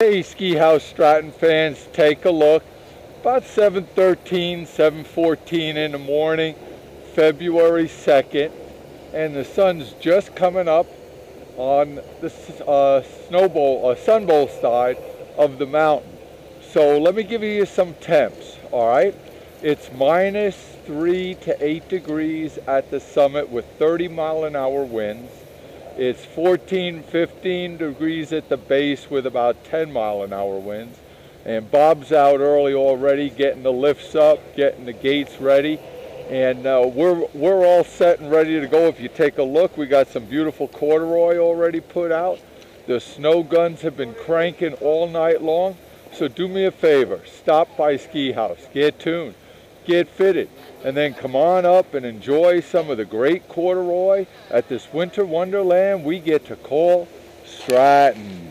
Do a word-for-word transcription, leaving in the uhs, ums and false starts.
Hey Ski House Stratton fans, take a look. About seven thirteen, seven fourteen in the morning, February second, and the sun's just coming up on the uh, snow bowl, uh, sun bowl side of the mountain. So let me give you some temps, all right? It's minus three to eight degrees at the summit with thirty mile an hour winds. It's fourteen, fifteen degrees at the base with about ten mile an hour winds. And Bob's out early already getting the lifts up, getting the gates ready. And uh, we're, we're all set and ready to go. If you take a look, we got some beautiful corduroy already put out. The snow guns have been cranking all night long. So do me a favor, stop by Ski House, get tuned, get fitted, and then come on up and enjoy some of the great corduroy at this winter wonderland we get to call Stratton.